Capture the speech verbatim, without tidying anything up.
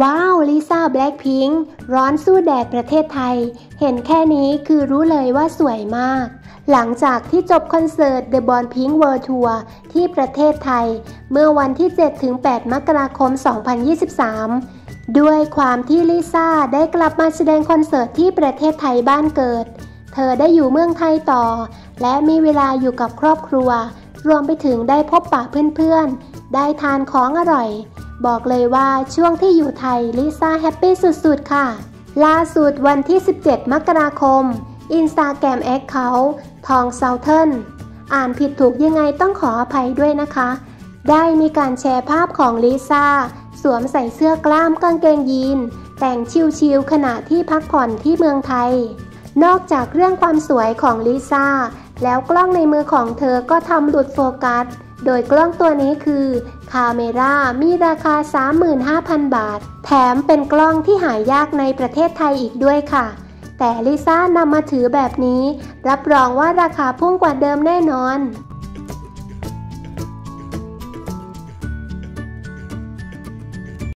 ว้าวลิซ่าแบล็คพิงค์ร้อนสู้แดดประเทศไทยเห็นแค่นี้คือรู้เลยว่าสวยมากหลังจากที่จบคอนเสิร์ต The Born Pink World Tour ที่ประเทศไทยเมื่อวันที่ เจ็ดถึงแปด มกราคม สองพันยี่สิบสาม ด้วยความที่ลิซ่าได้กลับมาแสดงคอนเสิร์ตที่ประเทศไทยบ้านเกิดเธอได้อยู่เมืองไทยต่อและมีเวลาอยู่กับครอบครัวรวมไปถึงได้พบปะเพื่อนๆได้ทานของอร่อยบอกเลยว่าช่วงที่อยู่ไทยลิซ่าแฮปปี้สุดๆค่ะล่าสุดวันที่ สิบเจ็ด มกราคม Instagram Account ทองเซาเทิร์นอ่านผิดถูกยังไงต้องขออภัยด้วยนะคะได้มีการแชร์ภาพของลิซ่าสวมใส่เสื้อกล้ามกางเกงยีนแต่งชิลๆขณะที่พักผ่อนที่เมืองไทยนอกจากเรื่องความสวยของลิซ่าแล้วกล้องในมือของเธอก็ทำหลุดโฟกัสโดยกล้องตัวนี้คือคาเมรามีราคา สามหมื่นห้าพัน บาทแถมเป็นกล้องที่หายากในประเทศไทยอีกด้วยค่ะแต่ลิซ่านำมาถือแบบนี้รับรองว่าราคาพุ่งกว่าเดิมแน่นอน